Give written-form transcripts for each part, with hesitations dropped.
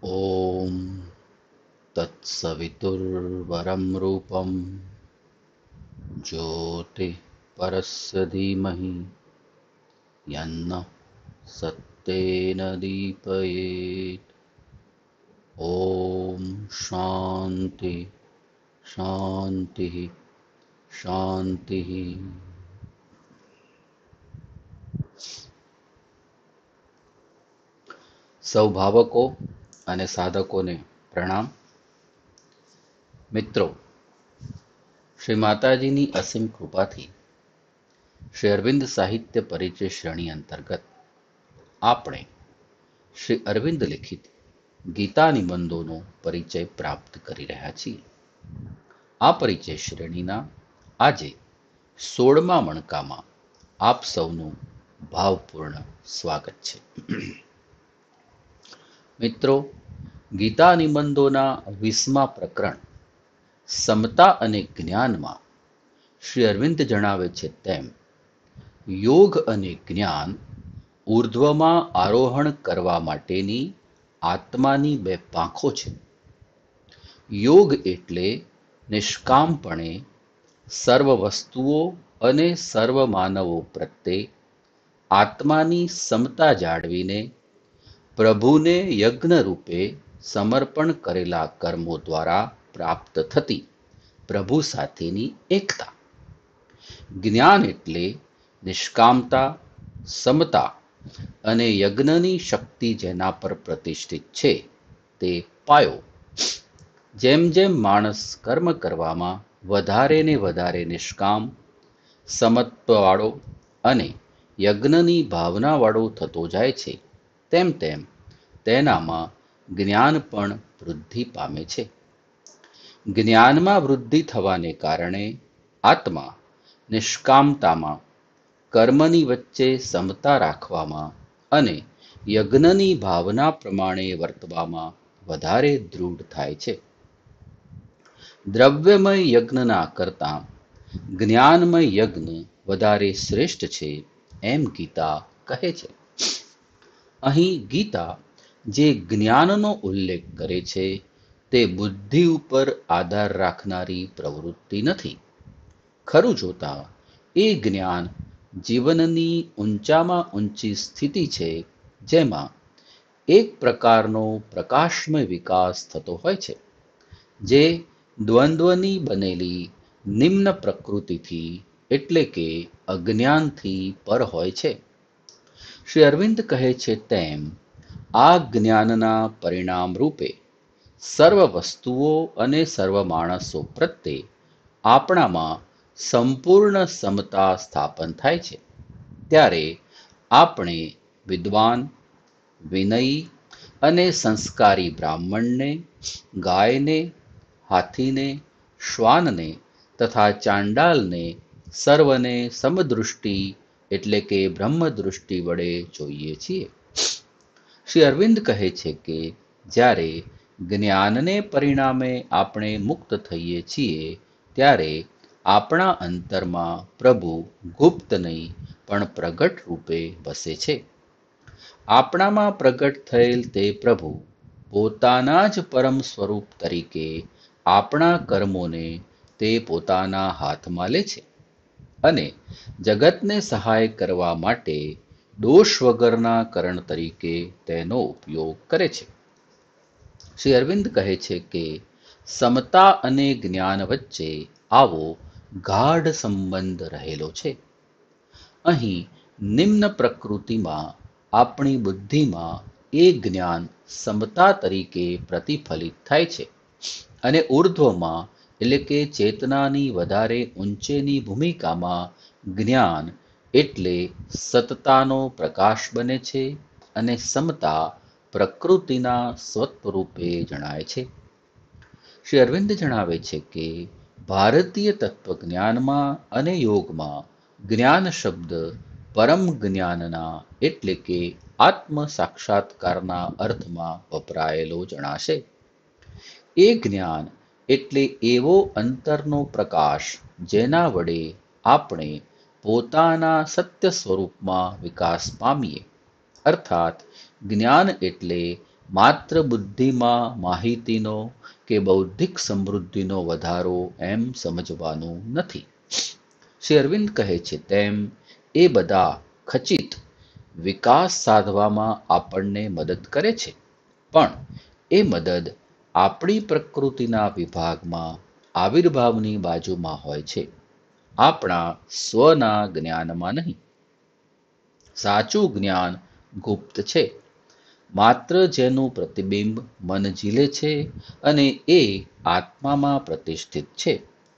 ॐ तत्सवितुर्वरं रूपं ज्योतिः परस्य धीमहि यन्नः सत्येन दीपयेत्। ॐ शान्ति शान्तिः शान्तिः। સૌ ભાવકો અને સાધકોને પ્રણામ. મિત્રો, શ્રી માતાજીની અસીમ કૃપાથી શ્રી અરવિંદ સાહિત્ય પરિચય શ્રેણી અંતર્ગત આપણે શ્રી અરવિંદ લિખિત ગીતા નિબંધોનો પરિચય પ્રાપ્ત કરી રહ્યા છીએ. આ પરિચય શ્રેણીના આજે 16મા મણકામાં આપ સૌનું ભાવપૂર્ણ સ્વાગત છે. મિત્રો, ગીતા નિબંધોના 20મા પ્રકરણ સમતા અને જ્ઞાનમાં શ્રી અરવિંદ જણાવે છે તેમ યોગ અને જ્ઞાન ઉર્ધ્વમાં આરોહણ કરવા માટેની આત્માની બે પાંખો છે. યોગ એટલે નિષ્કામપણે સર્વ વસ્તુઓ અને સર્વ માનવો પ્રત્યે આત્માની સમતા જાળવીને પ્રભુને યજ્ઞ રૂપે સમર્પણ કરેલા કર્મો દ્વારા પ્રાપ્ત થતી પ્રભુ સાથેની એકતા. જ્ઞાન એટલે નિષ્કામતા, સમતા અને યજ્ઞની શક્તિ જેના પર પ્રતિષ્ઠિત છે તે પાયો. જેમ જેમ માણસ કર્મ કરવામાં વધારે ને વધારે નિષ્કામ, સમત્વવાળો અને યજ્ઞની ભાવનાવાળો થતો જાય છે તેમ તેમ તેનામાં જ્ઞાન પણ વૃદ્ધિ પામે છે. જ્ઞાનમાં વૃદ્ધિ થવાને કારણે આત્મા નિષ્કામતામાં, કર્મની વચ્ચે સમતા રાખવામાં અને યજ્ઞની ભાવના પ્રમાણે વર્તવામાં વધારે દૃઢ થાય છે. દ્રવ્યમય યજ્ઞના કરતાં જ્ઞાનમય યજ્ઞ વધારે શ્રેષ્ઠ છે એમ ગીતા કહે છે. અહીં ગીતા જે જ્ઞાનનો ઉલ્લેખ કરે છે તે બુદ્ધિ ઉપર આધાર રાખનારી પ્રવૃત્તિ નથી. ખરું જોતા એ જ્ઞાન જીવનની ઊંચામાં ઊંચી સ્થિતિ છે જેમાં એક પ્રકારનો પ્રકાશમય વિકાસ થતો હોય છે જે દ્વંદ્વની બનેલી નિમ્ન પ્રકૃતિથી એટલે કે અજ્ઞાનથી પર હોય છે. શ્રી અરવિંદ કહે છે તેમ આ જ્ઞાનના પરિણામ રૂપે સર્વ વસ્તુઓ અને સર્વ માણસો પ્રત્યે આપણામાં સંપૂર્ણ સમતા સ્થાપન થાય છે. ત્યારે આપણે વિદ્વાન, વિનયી અને સંસ્કારી બ્રાહ્મણને, ગાયને, હાથીને, શ્વાનને તથા ચાંડાલને સર્વને સમદૃષ્ટિ એટલે કે બ્રહ્મદૃષ્ટિ વડે જોઈએ છીએ. શ્રી અરવિંદ કહે છે કે જ્યારે જ્ઞાનને પરિણામે આપણે મુક્ત થઈએ છીએ ત્યારે આપણા અંતરમાં પ્રભુ ગુપ્ત નહીં પણ પ્રગટ રૂપે વસે છે. આપણામાં પ્રગટ થયેલ તે પ્રભુ પોતાના જ પરમ સ્વરૂપ તરીકે આપણા કર્મોને તે પોતાના હાથમાં લે છે અને જગતને સહાય કરવા માટે દોષ વગરના કરણ તરીકે તેનો ઉપયોગ કરે છે. શ્રી અરવિંદ કહે છે કે સમતા અને જ્ઞાન વચ્ચે આવો ગાઢ સંબંધ રહેલો છે. અહીં નિમ્ન પ્રકૃતિમાં આપણી બુદ્ધિમાં એ જ્ઞાન સમતા તરીકે પ્રતિફલિત થાય છે અને ઉર્ધ્વમાં એટલે કે ચેતનાની વધારે ઊંચેની ભૂમિકામાં જ્ઞાન એટલે સતતાનો પ્રકાશ બને છે અને સમતા પ્રકૃતિના સ્વરૂપે જણાય છે. શ્રી અરવિંદ જણાવે છે કે ભારતીય તત્વજ્ઞાનમાં અને યોગમાં જ્ઞાન શબ્દ પરમ જ્ઞાનના એટલે કે આત્મ સાક્ષાત્કારના અર્થમાં વપરાયેલો જણાશે. એ જ્ઞાન એટલે એવો અંતરનો પ્રકાશ જેના વડે આપણે પોતાના સત્ય સ્વરૂપમાં વિકાસ પામીએ. અર્થાત જ્ઞાન એટલે માત્ર બુદ્ધિમાં માહિતીનો કે બૌદ્ધિક સમૃદ્ધિનો વધારો એમ સમજવાનું નથી. શ્રી અરવિંદ કહે છે તેમ એ બધા ખચિત વિકાસ સાધવામાં આપણને મદદ કરે છે, પણ એ મદદ આપણી પ્રકૃતિના વિભાગમાં આવિર્ભાવની બાજુમાં હોય છે, આપણા સ્વના જ્ઞાનમાં નહીં. સાચું જ્ઞાન ગુપ્ત છે, માત્ર જેનું પ્રતિબિંબ મન ઝીલે છે અને એ આત્મામાં પ્રતિષ્ઠિત છે.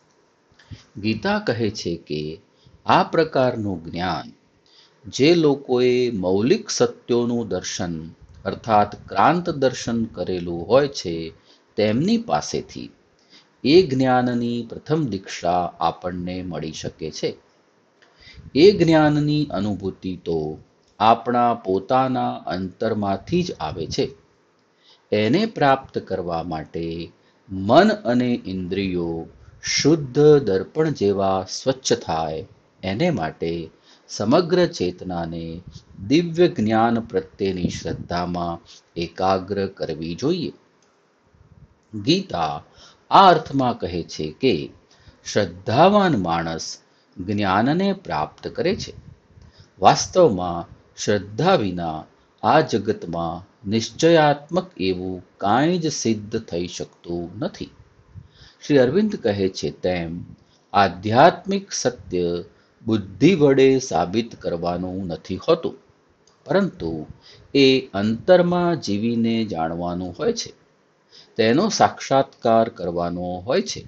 ગીતા કહે છે કે આ પ્રકારનું જ્ઞાન જે લોકોએ મૌલિક સત્યોનું દર્શન અર્થાત ક્રાંત દર્શન કરેલું હોય છે તેમની પાસેથી એ જ્ઞાનની પ્રથમ દીક્ષા આપણને મળી શકે છે. એ જ્ઞાનની અનુભૂતિ તો આપણા પોતાના અંતરમાંથી જ આવે છે. એને પ્રાપ્ત કરવા માટે મન અને ઇન્દ્રિયો શુદ્ધ દર્પણ જેવા સ્વચ્છ થાય, એને માટે સમગ્ર ચેતનાને દિવ્ય જ્ઞાન પ્રત્યેની શ્રદ્ધામાં એકાગ્ર કરવી જોઈએ. ગીતા આ અર્થમાં કહે છે કે શ્રદ્ધાવાન માણસ જ્ઞાનને પ્રાપ્ત કરે છે. વાસ્તવમાં શ્રદ્ધા વિના આ જગતમાં નિશ્ચયાત્મક એવું કાંઈ જ સિદ્ધ થઈ શકતું નથી. શ્રી અરવિંદ કહે છે તેમ આધ્યાત્મિક સત્ય બુદ્ધિ વડે સાબિત કરવાનું નથી હોતું, પરંતુ એ અંતરમાં જીવીને જાણવાનું હોય છે, તેનો સાક્ષાત્કાર કરવાનો હોય છે.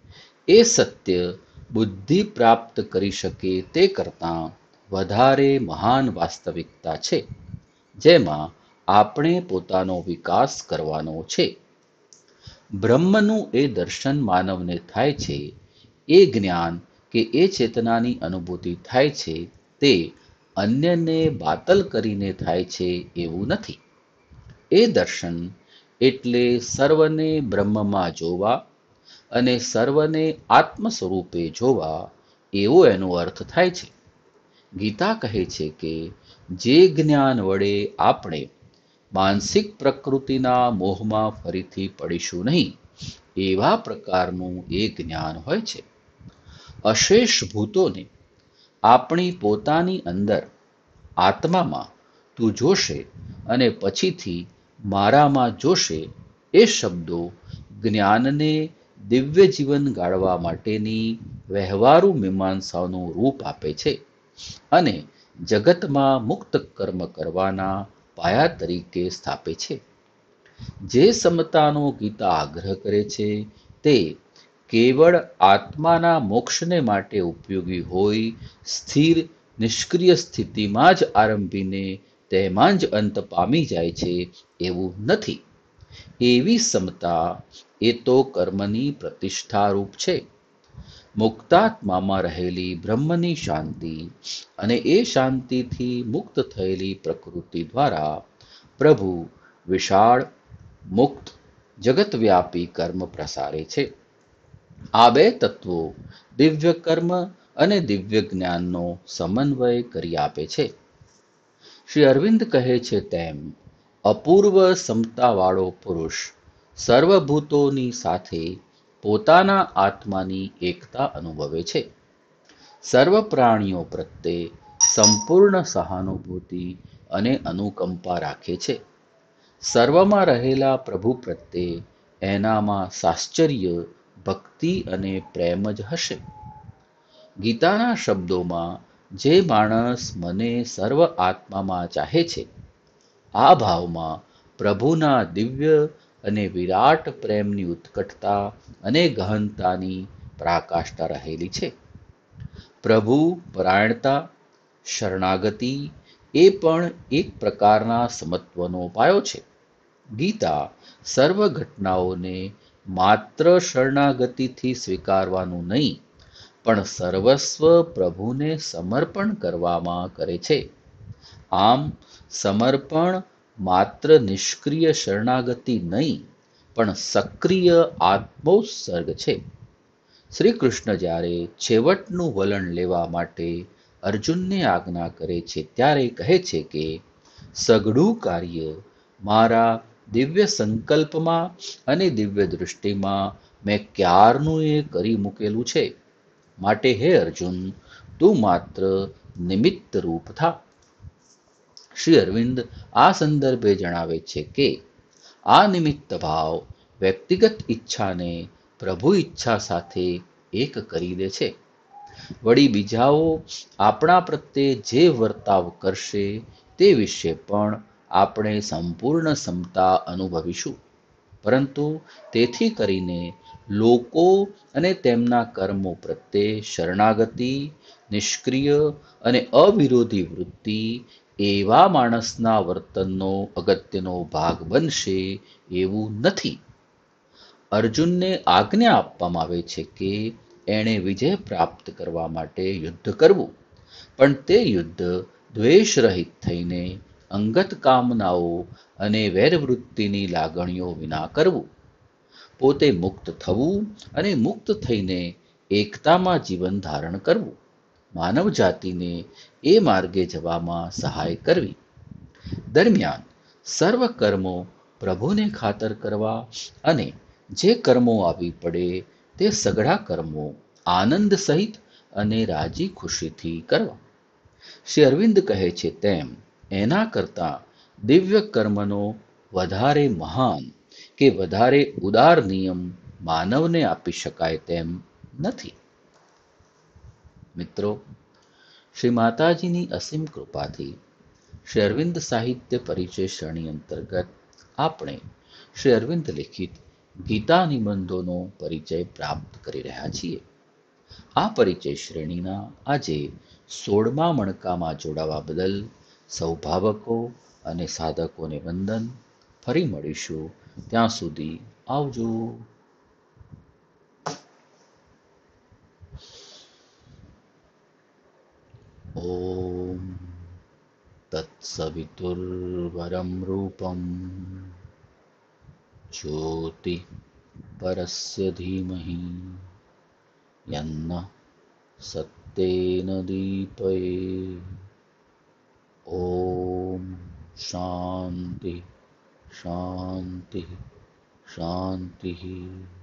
એ સત્ય બુદ્ધિ પ્રાપ્ત કરી શકે તે કરતાં વધારે મહાન વાસ્તવિકતા છે, જેમાં આપણે પોતાનો વિકાસ કરવાનો છે. બ્રહ્મનું એ દર્શન માનવને થાય છે, એ જ્ઞાન કે એ ચેતનાની અનુભૂતિ થાય છે, તે અન્યને બાતલ કરીને થાય છે એવું નથી. એ દર્શન એટલે સર્વને બ્રહ્મમાં જોવા અને સર્વને આત્મ સ્વરૂપે જોવા એવો એનો અર્થ થાય છે. ગીતા કહે છે કે જે જ્ઞાન વડે આપણે માનસિક પ્રકૃતિના મોહમાં ફરીથી પડીશું નહીં, એવા પ્રકારનું એ જ્ઞાન હોય છે. અશેષ ભૂતોને આપણી પોતાની અંદર આત્મામાં તું જોશે અને પછીથી મારામાં જોશે, એ શબ્દો જ્ઞાનને દિવ્ય જીવન ગાળવા માટેની વ્યવહારુ મીમાંસાનું રૂપ આપે છે અને જગતમાં મુક્ત કર્મ કરવાના પાયા તરીકે સ્થાપે છે. જે સમતાનો ગીતા આગ્રહ કરે છે તે કેવળ આત્માના મોક્ષને માટે ઉપયોગી હોય સ્થિર નિષ્ક્રિય સ્થિતિમાં જ આરંભીને તેમાં જ અંત પામી જાય છે એવું નથી. એવી સમતા એ તો કર્મની પ્રતિષ્ઠારૂપ છે. મુક્તાત્મામાં રહેલી બ્રહ્મની શાંતિ અને એ શાંતિથી મુક્ત થયેલી પ્રકૃતિ દ્વારા પ્રભુ વિશાળ મુક્ત જગતવ્યાપી કર્મ પ્રસારે છે. આ બે તત્વો દિવ્ય કર્મ અને દિવ્ય જ્ઞાનનો સમન્વય કરી આપે છે. શ્રી અરવિંદ કહે છે તેમ અપૂર્વ સમતાવાળો પુરુષ સર્વભૂતોની સાથે પોતાના આત્માની એકતા અનુભવે છે. સર્વ પ્રાણીઓ પ્રત્યે સંપૂર્ણ સહાનુભૂતિ અને અનુકંપા રાખે છે. સર્વમાં રહેલા પ્રભુ પ્રત્યે એનામાં સાશ્ચર્ય, ભક્તિ અને પ્રેમ જ હશે. ગીતાના શબ્દોમાં જે માણસ મને સર્વ આત્મામાં ચાહે છે, આ ભાવમાં પ્રભુના દિવ્ય અને વિરાટ પ્રેમની ઉત્કટતા અને ગહનતાની પરાકાષ્ઠા રહેલી છે. પ્રભુ પરાયણતા, શરણાગતિ એ પણ એક પ્રકારના સમત્વનો પાયો છે. ગીતા સર્વ ઘટનાઓને માત્ર શરણાગતિથી સ્વીકારવાનું નહીં, પણ સર્વસ્વ પ્રભુને સમર્પણ કરવામાં કરે છે. આમ સમર્પણ માત્ર નિષ્ક્રિય શરણાગતિ નહીં, પણ સક્રિય આત્મોત્સર્ગ છે. શ્રી કૃષ્ણ જ્યારે છેવટનું વલણ લેવા માટે અર્જુનને આજ્ઞા કરે છે ત્યારે કહે છે કે સઘળું કાર્ય મારા દિવ્ય સંકલ્પમાં અને દિવ્ય દૃષ્ટિમાં મેં ક્યારનું એ કરી મૂકેલું છે. માટે હે અર્જુન, તું માત્ર નિમિત્ત રૂપ થા. શ્રી અરવિંદ આ સંદર્ભે જણાવે છે કે આ નિમિત્ત ભાવ વ્યક્તિગત ઈચ્છાને પ્રભુ ઈચ્છા સાથે એક કરી દે છે. વળી બીજાઓ આપણા પ્રત્યે જે વર્તાવ કરશે તે વિશે પણ આપણે સંપૂર્ણ ક્ષમતા અનુભવીશું. પરંતુ તેથી કરીને લોકો અને તેમના કર્મો પ્રત્યે શરણાગતિ, નિષ્ક્રિય અને અવિરોધી વૃત્તિ એવા માણસના વર્તનનો અગત્યનો ભાગ બનશે એવું નથી. અર્જુનને આજ્ઞા આપવામાં આવે છે કે એણે વિજય પ્રાપ્ત કરવા માટે યુદ્ધ કરવું, પણ તે યુદ્ધ દ્વેષ રહિત થઈને અંગત કામનાઓ અને વેરવૃત્તિની લાગણીઓ વિના કરવું. પોતે મુક્ત થવું અને મુક્ત થઈને એકતામાં જીવન ધારણ કરવું. માનવ જાતિને એ માર્ગે જવામાં સહાય કરવી. દરમિયાન સર્વ કર્મો પ્રભુને ખાતર કરવા અને જે કર્મો આવી પડે તે સઘળા કર્મો આનંદ સહિત અને રાજી ખુશીથી કરવા. શ્રી અરવિંદ કહે છે તેમ એના કરતાં દિવ્ય કર્મનો વધારે મહાન કે વધારે ઉદાર નિયમ માનવને આપી શકાય તેમ નથી. મિત્રો, શ્રી માતાજીની અસીમ કૃપાથી શ્રી અરવિંદ સાહિત્ય પરિચય શ્રેણી અંતર્ગત આપણે શ્રી અરવિંદ લિખિત ગીતા નિબંધોનો પરિચય પ્રાપ્ત કરી રહ્યા છીએ. આ પરિચય શ્રેણીના આજે 16મા મણકામાં જોડાવા બદલ સૌ ભાવકો અને સાધકોને વંદન. ફરી મળીશું. ત્યાં સુધી આવજો. ઓમ તત્સવિતુર્વરમ રૂપમ જ્યોતિ પરસ્ય ધીમહિ યન્નઃ સત્યેન દીપયે. ઓમ શાંતિ શાંતિ શાંતિ.